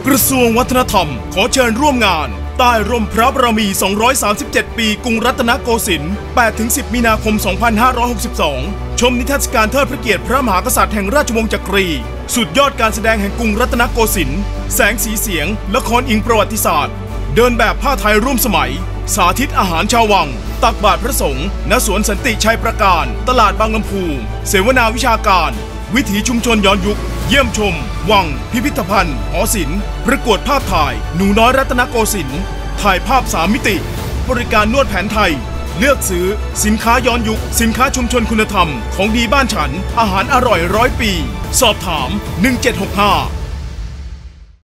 กระทรวงวัฒนธรรมขอเชิญร่วมงานใต้ร่มพระบารมี 237 ปีกรุงรัตนโกสินทร์ 8-10 มีนาคม 2562 ชมนิทรรศการเทิดพระเกียรติพระมหากษัตริย์แห่งราชวงศ์จักรี สุดยอดการแสดงแห่งกรุงรัตนโกสินทร์ แสงสีเสียง ละครอิงประวัติศาสตร์ เดินแบบผ้าไทยร่วมสมัย สาธิตอาหารชาววัง ตักบาตรพระสงฆ์ ณ สวนสันติชัยประการ ตลาดบางลำพู เสวนาวิชาการ วิถีชุมชนย้อนยุค เยี่ยมชม วัง พิพิธภัณฑ์ หอศิลป์ ประกวดภาพถ่าย หนูน้อยรัตนโกสินทร์ ถ่ายภาพ3 มิติ บริการนวดแผนไทย เลือกซื้อ สินค้าย้อนยุค สินค้าชุมชนคุณธรรม ของดีบ้านฉัน อาหารอร่อย100 ปี สอบถาม 1765